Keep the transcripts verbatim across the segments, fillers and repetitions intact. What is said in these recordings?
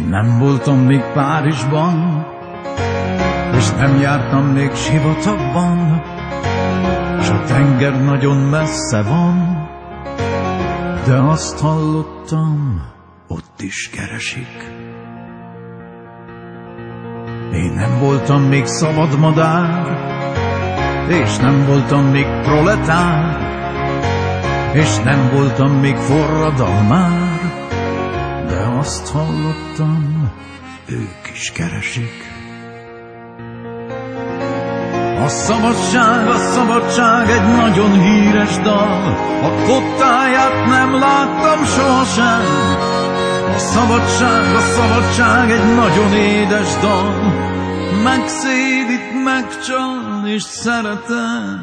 nem voltam még Párizsban, és nem jártam még sivatagban, s a tenger nagyon messze van, de azt hallottam, ott is keresik. Én nem voltam még szabad madár, és nem voltam még proletár, és nem voltam még forradalmár, de azt hallottam, ők is keresik. A szabadság, a szabadság egy nagyon híres dal, a kottáját nem láttam sohasem. A szabadság, a szabadság egy nagyon édes dal, megszédít, megcsal és szeretem.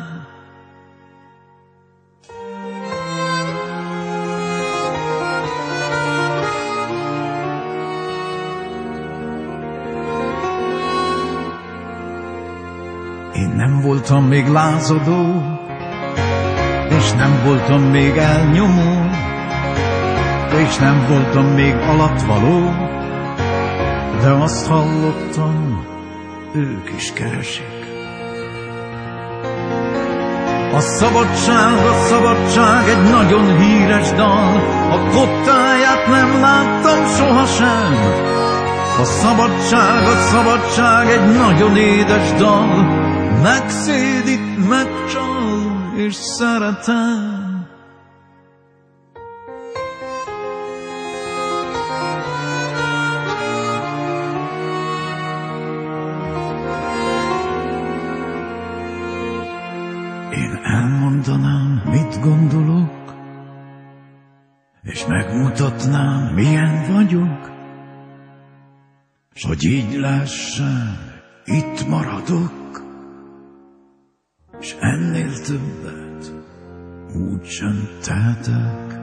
Én nem voltam még lázadó, és nem voltam még elnyomó, és nem voltam még alatvaló, de azt hallottam, ők is keresik. A szabadság, a szabadság egy nagyon híres dal, a kottáját nem láttam sohasem. A szabadság, a szabadság egy nagyon édes dal, megszédít, megcsal és szeretem. Én elmondanám, mit gondolok, és megmutatnám, milyen vagyok, s hogy így lehessen, itt maradok, és ennél többet úgysem tehetek.